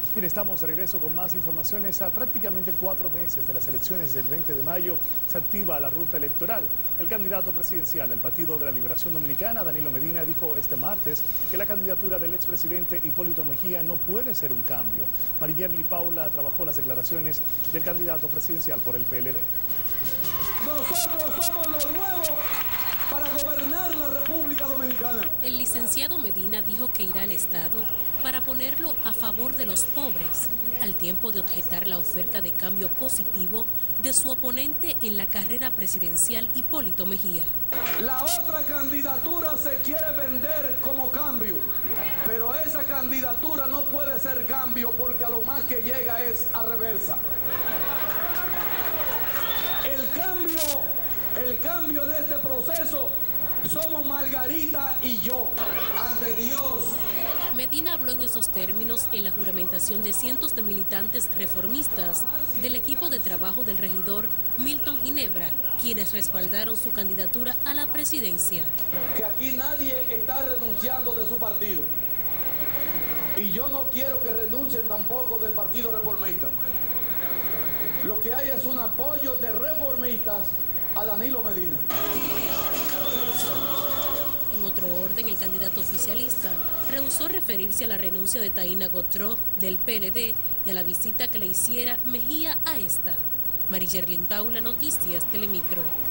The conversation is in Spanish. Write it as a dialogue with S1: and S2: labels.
S1: Bien, estamos de regreso con más informaciones. A prácticamente 4 meses de las elecciones del 20 de mayo se activa la ruta electoral. El candidato presidencial del Partido de la Liberación Dominicana, Danilo Medina, dijo este martes que la candidatura del expresidente Hipólito Mejía no puede ser un cambio. Mariyerli Paula trabajó las declaraciones del candidato presidencial por el PLD.
S2: Nosotros somos los nuevos para gobernar la República Dominicana.
S3: El licenciado Medina dijo que irá al Estado para ponerlo a favor de los pobres, al tiempo de objetar la oferta de cambio positivo de su oponente en la carrera presidencial, Hipólito Mejía.
S2: La otra candidatura se quiere vender como cambio, pero esa candidatura no puede ser cambio porque a lo más que llega es a reversa. El cambio de este proceso somos Margarita y yo, ante Dios.
S3: Medina habló en esos términos en la juramentación de cientos de militantes reformistas del equipo de trabajo del regidor Milton Ginebra, quienes respaldaron su candidatura a la presidencia.
S2: Que aquí nadie está renunciando de su partido. Y yo no quiero que renuncien tampoco del Partido Reformista. Lo que hay es un apoyo de reformistas a Danilo Medina.
S3: En otro orden, el candidato oficialista rehusó referirse a la renuncia de Taina Gotró del PLD y a la visita que le hiciera Mejía a esta. Mariyerli Paula, Noticias Telemicro.